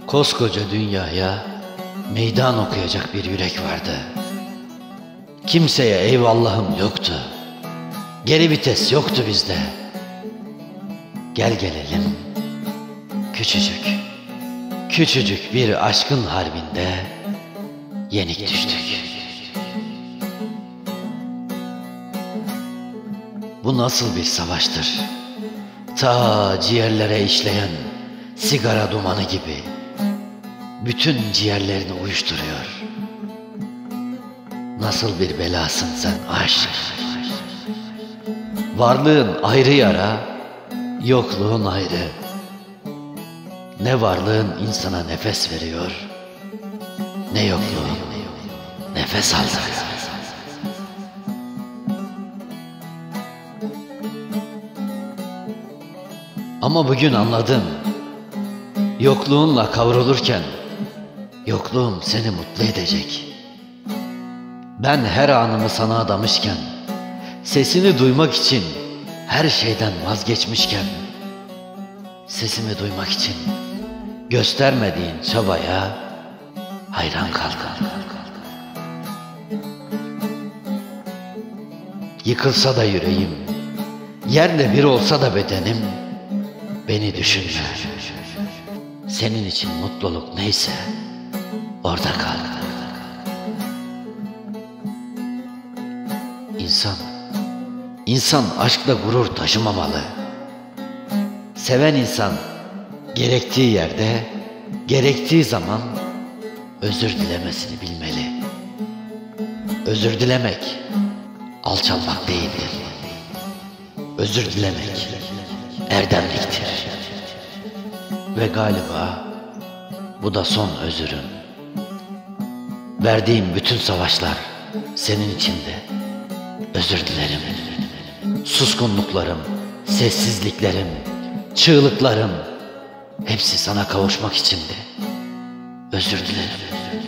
Koskoca dünyaya meydan okuyacak bir yürek vardı. Kimseye eyvallahım yoktu. Geri vites yoktu bizde. Gel gelelim küçücük bir aşkın harbinde yenik düştük. Bu nasıl bir savaştır? Ta ciğerlere işleyen sigara dumanı gibi bütün ciğerlerini uyuşturuyor. Nasıl bir belasın sen aşk? Varlığın ayrı yara, yokluğun ayrı. Ne varlığın insana nefes veriyor, ne yokluğun nefes aldırıyor. Ama bugün anladım, yokluğunla kavrulurken yokluğum seni mutlu edecek. Ben her anımı sana adamışken, sesini duymak için her şeyden vazgeçmişken, sesimi duymak için göstermediğin çabaya hayran kaldım. Yıkılsa da yüreğim, yerle bir olsa da bedenim, beni düşünme. Senin için mutluluk neyse orada kal. İnsan aşkla gurur taşımamalı. Seven insan gerektiği yerde, gerektiği zaman özür dilemesini bilmeli. Özür dilemek alçalmak değildir. Özür dilemek erdemliktir. Ve galiba bu da son özürüm. Verdiğim bütün savaşlar senin içindi. Özür dilerim. Suskunluklarım, sessizliklerim, çığlıklarım hepsi sana kavuşmak içindi. Özür dilerim.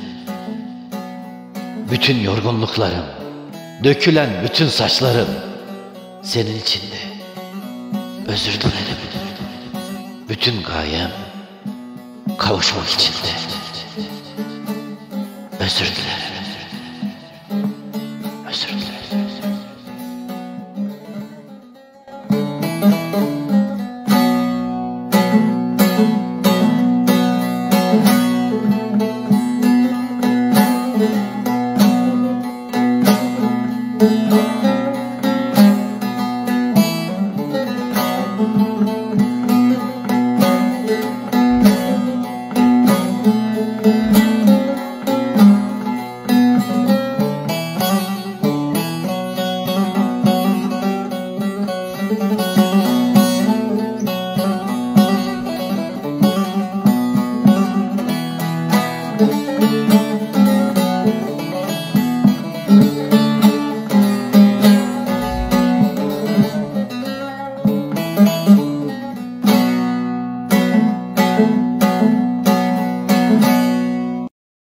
Bütün yorgunluklarım, dökülen bütün saçlarım senin içindi. Özür dilerim. Bütün gayem kavuşmak içindi. Özür dilerim.